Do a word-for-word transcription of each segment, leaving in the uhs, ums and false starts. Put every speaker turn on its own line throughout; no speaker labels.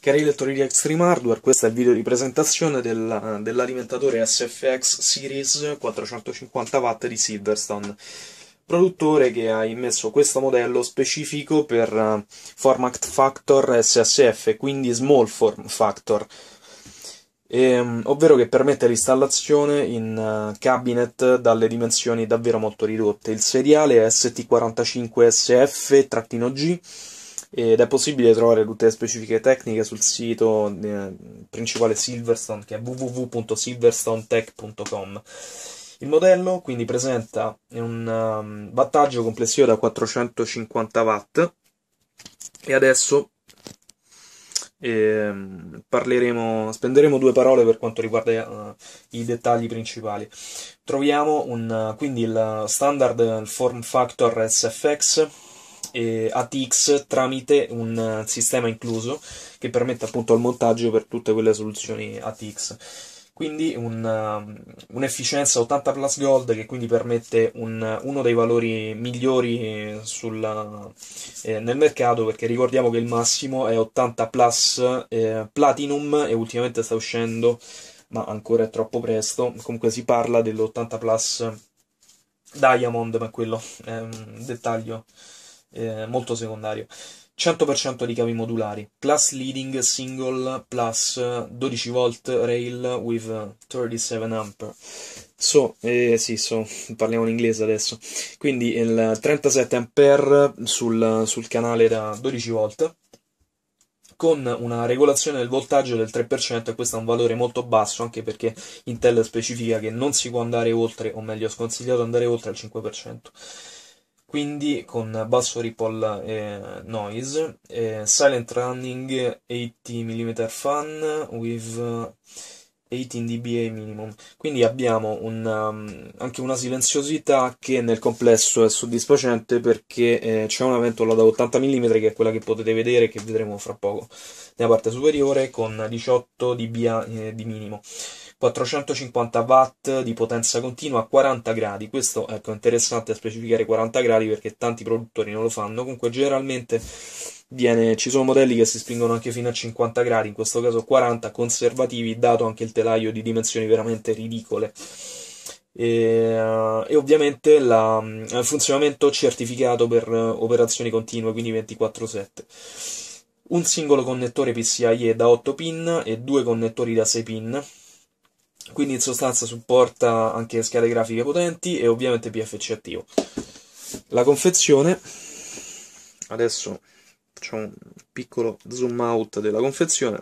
Cari lettori di Extreme Hardware, questo è il video di presentazione del, dell'alimentatore S F X Series quattrocentocinquanta watt di Silverstone, produttore che ha immesso questo modello specifico per uh, Form Factor S S F, quindi Small Form Factor, ehm, ovvero che permette l'installazione in uh, cabinet dalle dimensioni davvero molto ridotte. Il seriale è S T quarantacinque S F-G ed è possibile trovare tutte le specifiche tecniche sul sito eh, principale Silverstone, che è w w w punto silverstone tech punto com. Il modello quindi presenta un um, wattaggio complessivo da quattrocentocinquanta watt e adesso eh, parleremo, spenderemo due parole per quanto riguarda uh, i dettagli principali. Troviamo un, uh, quindi il standard il form factor S F X e A T X tramite un sistema incluso che permette appunto il montaggio per tutte quelle soluzioni A T X. Quindi un'efficienza ottanta plus gold che quindi permette un, uno dei valori migliori sul, eh, nel mercato, perché ricordiamo che il massimo è ottanta plus eh, platinum e ultimamente sta uscendo, ma ancora è troppo presto. Comunque si parla dell'ottanta plus diamond, ma quello è un dettaglio Eh, molto secondario. Cento per cento di cavi modulari, class leading single plus dodici volt rail with trentasette ampere. So, eh, sì, so, parliamo in inglese adesso. Quindi il trentasette ampere sul, sul canale da dodici volt, con una regolazione del voltaggio del tre per cento, e questo è un valore molto basso, anche perché Intel specifica che non si può andare oltre, o meglio, è sconsigliato andare oltre il cinque per cento. Quindi con basso ripple eh, noise, eh, silent running ottanta millimetri fan with diciotto dBA minimum. Quindi abbiamo un, um, anche una silenziosità che nel complesso è soddisfacente, perché eh, c'è una ventola da ottanta millimetri, che è quella che potete vedere, che vedremo fra poco nella parte superiore, con diciotto dBA eh, di minimo. quattrocentocinquanta watt di potenza continua a quaranta gradi. Questo ecco, è interessante specificare quaranta gradi, perché tanti produttori non lo fanno. Comunque generalmente viene, ci sono modelli che si spingono anche fino a cinquanta gradi, in questo caso quaranta, conservativi, dato anche il telaio di dimensioni veramente ridicole. E, uh, e ovviamente la, il funzionamento certificato per uh, operazioni continue, quindi ventiquattro sette. Un singolo connettore P C I E da otto pin e due connettori da sei pin. Quindi in sostanza supporta anche schede grafiche potenti e ovviamente P F C attivo. La confezione, adesso facciamo un piccolo zoom out della confezione.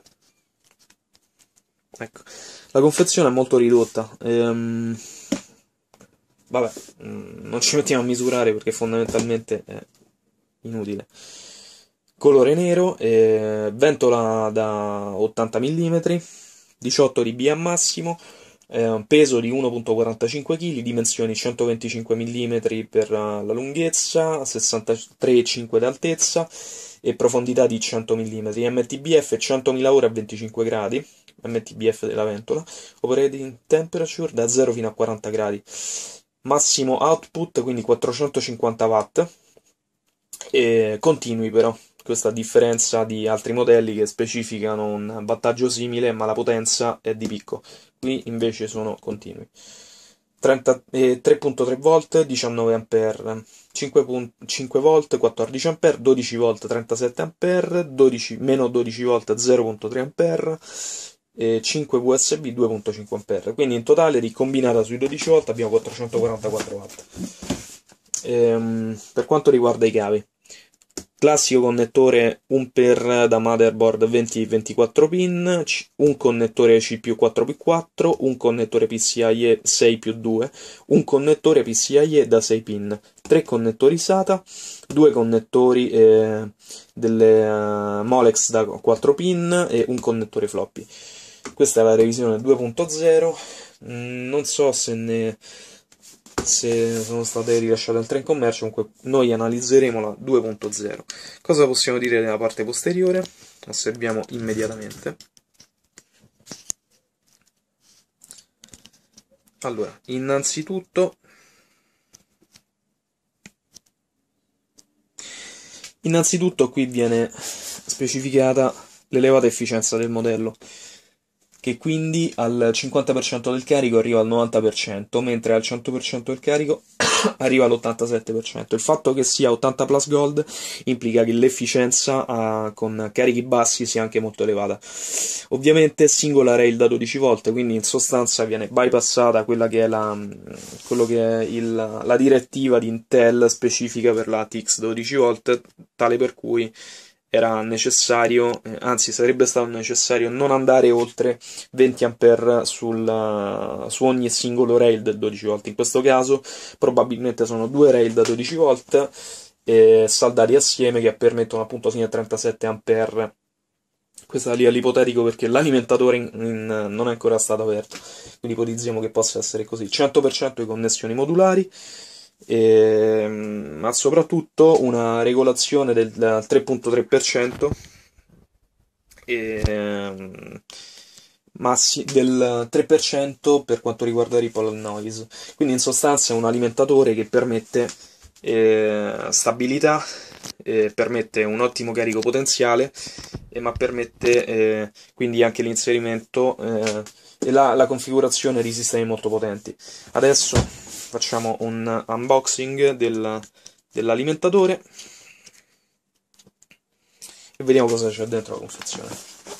Ecco, la confezione è molto ridotta. Ehm, vabbè, non ci mettiamo a misurare perché fondamentalmente è inutile. Colore nero, eh, ventola da ottanta millimetri, diciotto dBA massimo, eh, peso di uno virgola quarantacinque chili, dimensioni centoventicinque millimetri per la lunghezza, sessantatré virgola cinque d'altezza e profondità di cento millimetri, M T B F centomila ore a venticinque gradi, M T B F della ventola, operating temperature da zero fino a quaranta gradi, massimo output quindi quattrocentocinquanta watt, e continui però. Questa a differenza di altri modelli che specificano un wattaggio simile, ma la potenza è di picco. Qui invece sono continui. trenta, eh, tre virgola tre volt, diciannove ampere, cinque volt, quattordici ampere, dodici volt, trentasette ampere, dodici, meno dodici volt, zero virgola tre ampere, e cinque U S B, due virgola cinque ampere. Quindi in totale, ricombinata sui dodici volt, abbiamo quattrocentoquarantaquattro watt. Ehm, per quanto riguarda i cavi, classico connettore un per da motherboard venti ventiquattro pin, un connettore C P U quattro per quattro, un connettore P C I E sei più due, un connettore P C I E da sei pin, tre connettori SATA, due connettori eh, delle uh, Molex da quattro pin e un connettore floppy. Questa è la revisione due punto zero, mm, non so se ne... se sono state rilasciate altre in commercio. Comunque noi analizzeremo la due punto zero. Cosa possiamo dire della parte posteriore? Osserviamo immediatamente. Allora, innanzitutto innanzitutto qui viene specificata l'elevata efficienza del modello, che quindi al cinquanta per cento del carico arriva al novanta per cento, mentre al cento per cento del carico arriva all'ottantasette per cento. Il fatto che sia ottanta plus gold implica che l'efficienza uh, con carichi bassi sia anche molto elevata. Ovviamente singola rail da dodici volt, quindi in sostanza viene bypassata quella che è la, quello che è il, la direttiva di Intel specifica per la T X dodici volt, tale per cui era necessario, eh, anzi sarebbe stato necessario non andare oltre venti ampere sul, su ogni singolo rail del dodici volt. In questo caso probabilmente sono due rail da dodici volt eh, saldati assieme che permettono appunto fino a trentasette ampere. Questo è lì all'ipotetico perché l'alimentatore in, in, non è ancora stato aperto, quindi ipotizziamo che possa essere così. cento per cento di connessioni modulari, E, ma soprattutto una regolazione del tre virgola tre per cento e, massi, del tre per cento per quanto riguarda Ripple Noise. Quindi in sostanza è un alimentatore che permette eh, stabilità, eh, permette un ottimo carico potenziale, eh, ma permette eh, quindi anche l'inserimento eh, e la, la configurazione di sistemi molto potenti. Adesso facciamo un unboxing del, dell'alimentatore e vediamo cosa c'è dentro la confezione.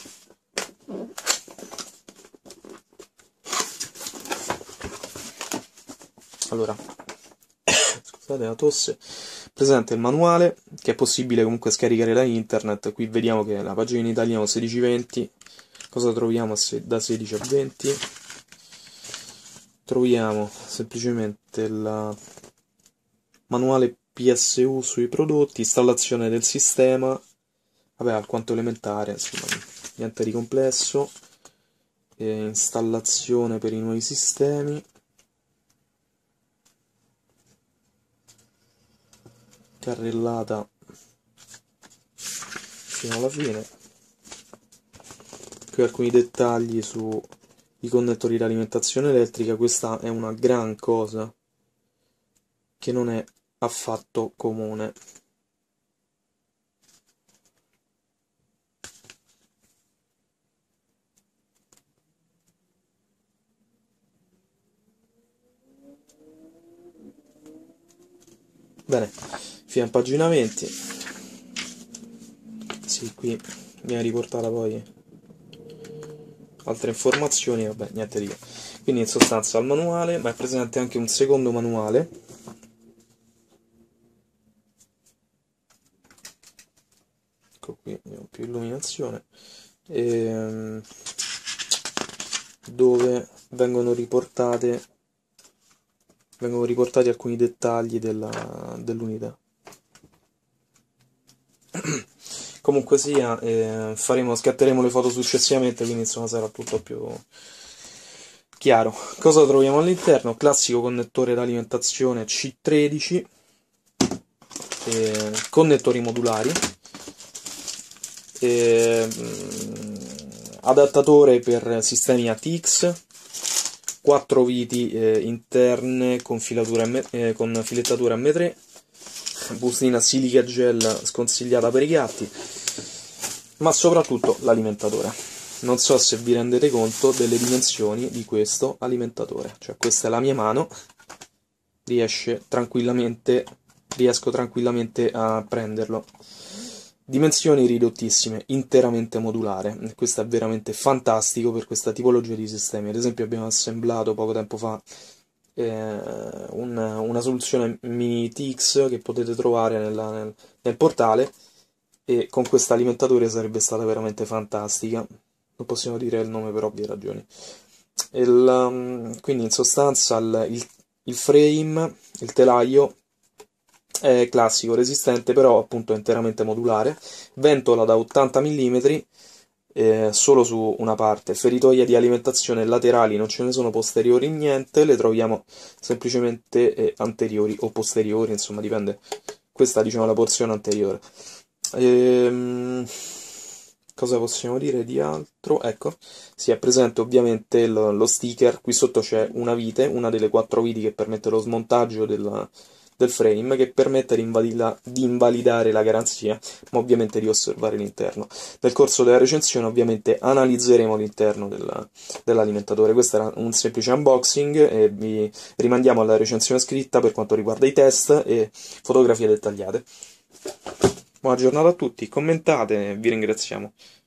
Allora, scusate la tosse. Presente il manuale, che è possibile comunque scaricare da internet. Qui vediamo che la pagina in italiano sedici venti. Cosa troviamo da sedici a venti? Troviamo semplicemente il manuale P S U sui prodotti, installazione del sistema, vabbè, alquanto elementare, insomma, niente di complesso, e installazione per i nuovi sistemi, carrellata fino alla fine, qui alcuni dettagli su i connettori di alimentazione elettrica. Questa è una gran cosa che non è affatto comune. Bene, fino a pagina venti. Sì, qui viene riportata poi altre informazioni, vabbè, niente di che. Quindi in sostanza il manuale, ma è presente anche un secondo manuale ecco qui, abbiamo più illuminazione, e, dove vengono riportate vengono riportati alcuni dettagli della, dell'unità. Comunque sia, eh, faremo, scatteremo le foto successivamente, quindi insomma sarà tutto più chiaro. Cosa troviamo all'interno? Classico connettore d'alimentazione C tredici, eh, connettori modulari, eh, adattatore per sistemi A T X, quattro viti eh, interne con, filatura M, eh, con filettatura M tre, bustina silica gel sconsigliata per i gatti, ma soprattutto l'alimentatore. Non so se vi rendete conto delle dimensioni di questo alimentatore, cioè questa è la mia mano, riesce tranquillamente, riesco tranquillamente a prenderlo. Dimensioni ridottissime, interamente modulare, questo è veramente fantastico per questa tipologia di sistemi. Ad esempio abbiamo assemblato poco tempo fa eh, una, una soluzione mini T X che potete trovare nella, nel, nel portale, e con questo alimentatore sarebbe stata veramente fantastica. Non possiamo dire il nome per ovvie ragioni. Il, um, quindi in sostanza il, il, il frame, il telaio, è classico, resistente, però appunto interamente modulare, ventola da ottanta millimetri eh, solo su una parte, feritoie di alimentazione laterali non ce ne sono, posteriori niente, le troviamo semplicemente eh, anteriori o posteriori, insomma dipende, questa diciamo la porzione anteriore. Ehm, cosa possiamo dire di altro? Ecco, si è presente ovviamente lo, lo sticker, qui sotto c'è una vite, una delle quattro viti che permette lo smontaggio della del frame, che permette di, invalida, di invalidare la garanzia, ma ovviamente di osservare l'interno. Nel corso della recensione ovviamente analizzeremo l'interno della, dell'alimentatore. Questo era un semplice unboxing e vi rimandiamo alla recensione scritta per quanto riguarda i test e fotografie dettagliate. Buona giornata a tutti, commentate, vi ringraziamo.